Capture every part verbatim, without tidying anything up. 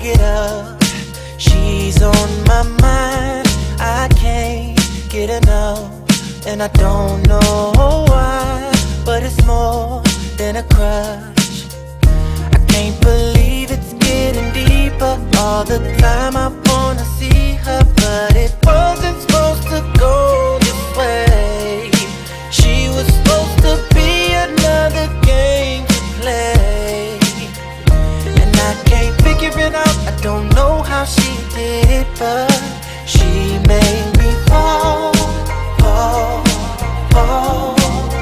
get up, she's on my mind. I can't get enough, and I don't know why, but it's more than a crush. I can't believe it's getting deeper. All the time I wanna see her, but it wasn't supposed to go this way. She was supposed to be another game to play, and I can't figure it out. I don't know how she did it, but she made me fall, fall, fall.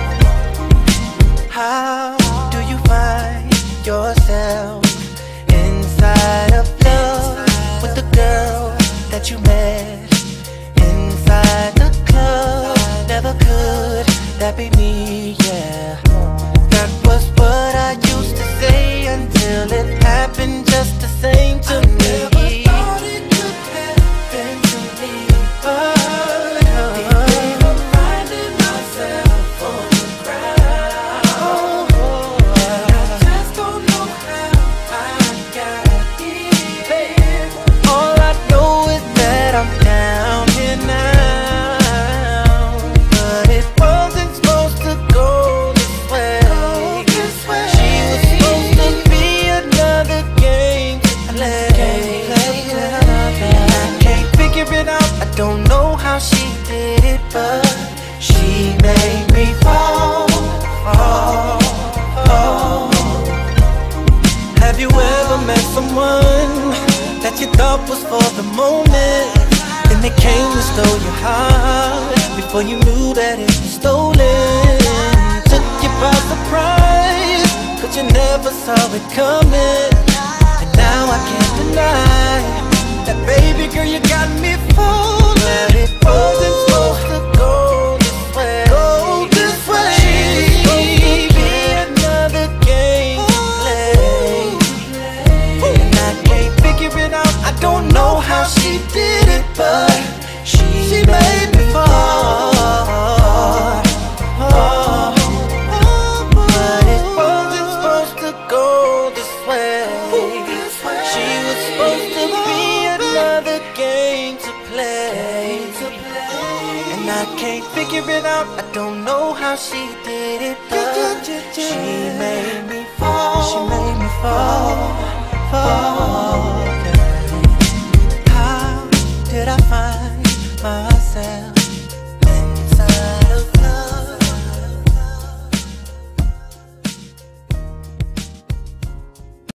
How do you find yourself inside of love with the girl that you met inside the club? Never could that be me, yeah. That was what I used to say until it happened just the same to me. Don't know how she did it, but she made me fall, fall, fall. Have you ever met someone that you thought was for the moment, then they came and stole your heart before you knew that it was stolen? Took you by surprise, but you never saw it coming. And now I can't deny that, baby girl, you got me full. But it wasn't supposed to go this way. Go this way. She was supposed to be another game to play, and I can't figure it out. I don't know how she did it, but she, she made me fall. Oh, but it wasn't supposed to go this way. She was supposed to be another game to play, and I can't figure it out. I don't know how she did it, but she made me fall. She made me fall, fall.